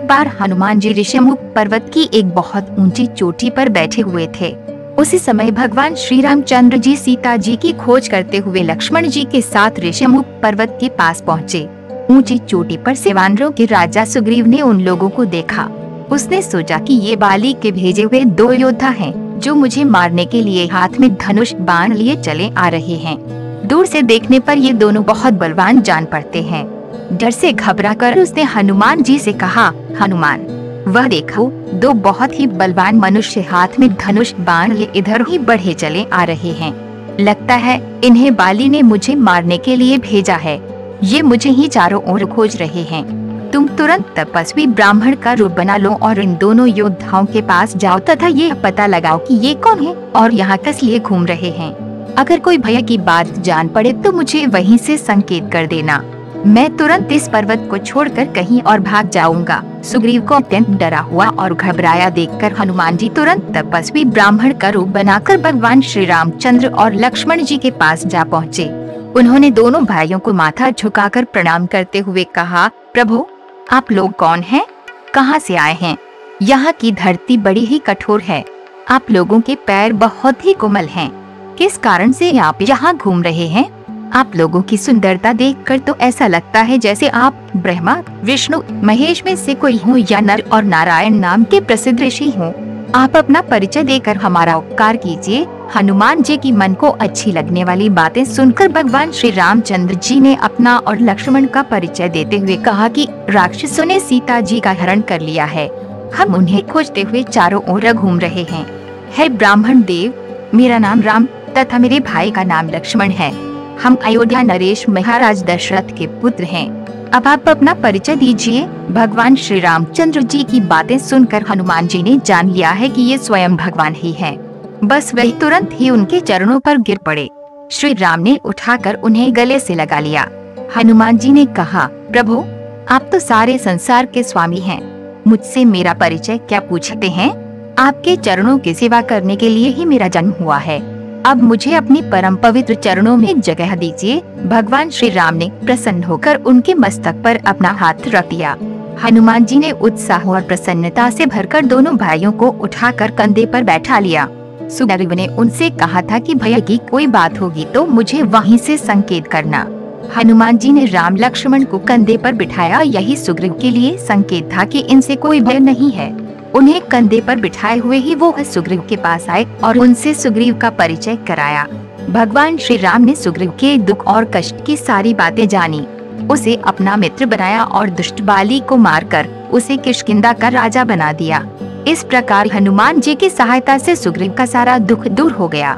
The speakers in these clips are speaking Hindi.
एक बार हनुमान जी ऋषिमुख पर्वत की एक बहुत ऊंची चोटी पर बैठे हुए थे। उसी समय भगवान श्री रामचंद्र जी सीता जी की खोज करते हुए लक्ष्मण जी के साथ ऋषिमुख पर्वत के पास पहुँचे। ऊंची चोटी पर से वानरों के राजा सुग्रीव ने उन लोगों को देखा। उसने सोचा कि ये बाली के भेजे हुए दो योद्धा हैं, जो मुझे मारने के लिए हाथ में धनुष बाण लिए चले आ रहे हैं। दूर से देखने पर ये दोनों बहुत बलवान जान पड़ते हैं। डर से घबराकर उसने हनुमान जी से कहा, हनुमान, वह देखो, दो बहुत ही बलवान मनुष्य हाथ में धनुष बाण लिए इधर ही बढ़े चले आ रहे हैं। लगता है इन्हें बाली ने मुझे मारने के लिए भेजा है। ये मुझे ही चारों ओर खोज रहे हैं। तुम तुरंत तपस्वी ब्राह्मण का रूप बना लो और इन दोनों योद्धाओं के पास जाओ तथा ये पता लगाओ कि ये कौन है और यहाँ किस लिए घूम रहे हैं। अगर कोई भय की बात जान पड़े तो मुझे वहीं से संकेत कर देना। मैं तुरंत इस पर्वत को छोड़कर कहीं और भाग जाऊंगा। सुग्रीव को अत्यंत डरा हुआ और घबराया देखकर हनुमान जी तुरंत तपस्वी ब्राह्मण का रूप बनाकर भगवान श्री रामचंद्र और लक्ष्मण जी के पास जा पहुँचे। उन्होंने दोनों भाइयों को माथा झुकाकर प्रणाम करते हुए कहा, प्रभु, आप लोग कौन हैं? कहाँ से आए हैं? यहाँ की धरती बड़ी ही कठोर है। आप लोगों के पैर बहुत ही कोमल हैं। किस कारण से आप यहाँ घूम रहे हैं? आप लोगों की सुंदरता देखकर तो ऐसा लगता है जैसे आप ब्रह्मा, विष्णु, महेश में से कोई हो या नर और नारायण नाम के प्रसिद्ध ऋषि हो। आप अपना परिचय देकर हमारा उपकार कीजिए। हनुमान जी की मन को अच्छी लगने वाली बातें सुनकर भगवान श्री रामचंद्र जी ने अपना और लक्ष्मण का परिचय देते हुए कहा कि राक्षसों ने सीता जी का हरण कर लिया है। हम उन्हें खोजते हुए चारों ओर घूम रहे हैं। हे ब्राह्मण देव, मेरा नाम राम तथा मेरे भाई का नाम लक्ष्मण है। हम अयोध्या नरेश महाराज दशरथ के पुत्र हैं। अब आप अपना परिचय दीजिए। भगवान श्री रामचंद्र जी की बातें सुनकर हनुमान जी ने जान लिया है कि ये स्वयं भगवान ही हैं। बस वही तुरंत ही उनके चरणों पर गिर पड़े। श्री राम ने उठाकर उन्हें गले से लगा लिया। हनुमान जी ने कहा, प्रभु, आप तो सारे संसार के स्वामी हैं। मुझसे मेरा परिचय क्या पूछते हैं? आपके चरणों की सेवा करने के लिए ही मेरा जन्म हुआ है। अब मुझे अपनी परम पवित्र चरणों में जगह दीजिए। भगवान श्री राम ने प्रसन्न होकर उनके मस्तक पर अपना हाथ रख दिया। हनुमान जी ने उत्साह और प्रसन्नता से भरकर दोनों भाइयों को उठाकर कंधे पर बैठा लिया। सुग्रीव ने उनसे कहा था कि भय की कोई बात होगी तो मुझे वहीं से संकेत करना। हनुमान जी ने राम लक्ष्मण को कंधे पर बिठाया। यही सुग्रीव के लिए संकेत था कि इनसे कोई भय नहीं है। उन्हें कंधे पर बिठाए हुए ही वो सुग्रीव के पास आए और उनसे सुग्रीव का परिचय कराया। भगवान श्री राम ने सुग्रीव के दुख और कष्ट की सारी बातें जानी, उसे अपना मित्र बनाया और दुष्ट बाली को मारकर उसे किष्किंधा का राजा बना दिया। इस प्रकार हनुमान जी की सहायता से सुग्रीव का सारा दुख दूर हो गया।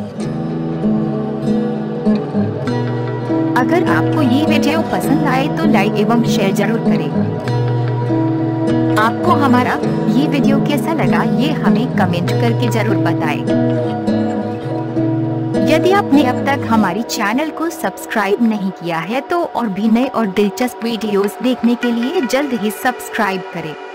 अगर आपको ये वीडियो पसंद आए तो लाइक एवं शेयर जरूर करें। आपको हमारा ये वीडियो कैसा लगा ये हमें कमेंट करके जरूर बताएं। यदि आपने अब तक हमारी चैनल को सब्सक्राइब नहीं किया है तो और भी नए और दिलचस्प वीडियोस देखने के लिए जल्द ही सब्सक्राइब करें।